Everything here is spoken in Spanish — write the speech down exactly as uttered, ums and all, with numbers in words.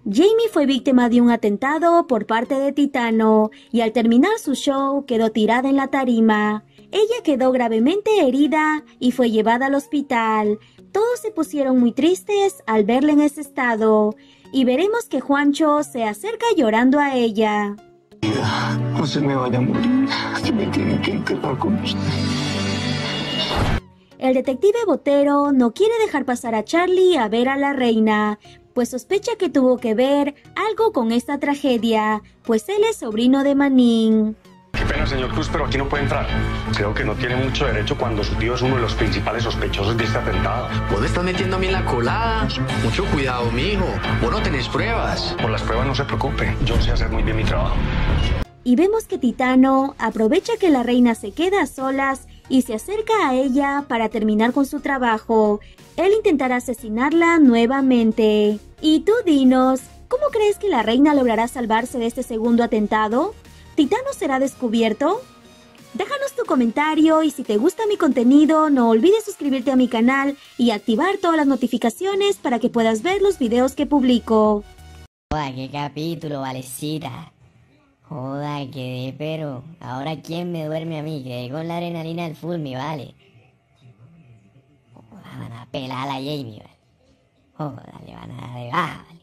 Jamie fue víctima de un atentado por parte de Titano y al terminar su show quedó tirada en la tarima. Ella quedó gravemente herida y fue llevada al hospital. Todos se pusieron muy tristes al verla en ese estado y veremos que Juancho se acerca llorando a ella. No se me vaya a morir, que me tienen que enterrar con usted. El detective Botero no quiere dejar pasar a Charlie a ver a la reina, pues sospecha que tuvo que ver algo con esta tragedia, pues él es sobrino de Manning. Qué pena, señor Cruz, pero aquí no puede entrar. Creo que no tiene mucho derecho cuando su tío es uno de los principales sospechosos de este atentado. Vos te estás metiendo a mí en la colada. Mucho cuidado, mijo. Vos no tenés pruebas. Por las pruebas no se preocupe, yo sé hacer muy bien mi trabajo. Y vemos que Titano aprovecha que la reina se queda a solas y se acerca a ella para terminar con su trabajo. Él intentará asesinarla nuevamente. Y tú dinos, ¿cómo crees que la reina logrará salvarse de este segundo atentado? ¿Titano será descubierto? Déjanos tu comentario y si te gusta mi contenido no olvides suscribirte a mi canal y activar todas las notificaciones para que puedas ver los videos que publico. Joda, qué capítulo, Valecita. Joda, quedé, pero ahora quién me duerme a mí, quedé con la adrenalina al full, mi vale. Joda, van a pelar a la Jamie, vale. Joda, le van a dar de baja, vale.